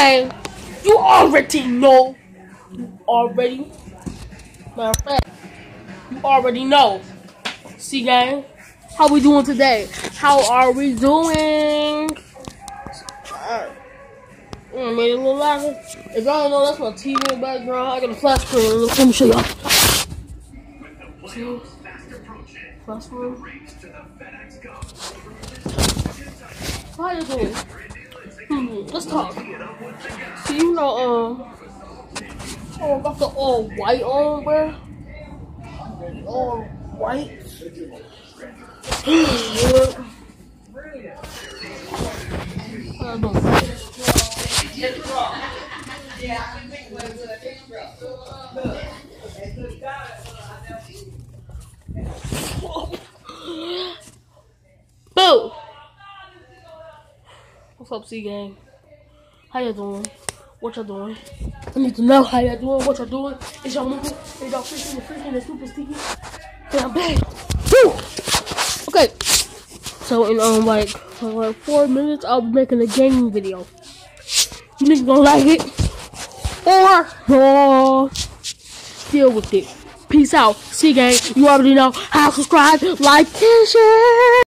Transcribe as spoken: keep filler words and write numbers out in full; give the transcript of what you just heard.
gang, you already know. You already. Matter of fact, you already know. See, gang, how we doing today? How are we doing? Uh, I made it a little louder. If y'all don't know, that's my T V in the background. I got a flash screen. Let me show y'all. See? Flash screen. How you doing? Hmm, let's talk. See, you know, um, oh, I got the all white on, bro. All white. How you doing? Boo! What's up, C gang? How you doing? What y'all doing? I need to know how y'all doing, what y'all doing. Is y'all moving? Is y'all freaking, freaking, and super sticky? Okay, I'm back. Woo! Okay. So in um like for like four minutes, I'll be making a gaming video. You niggas gonna like it, or oh, deal with it. Peace out. See gang, you already know how to subscribe, like, and share.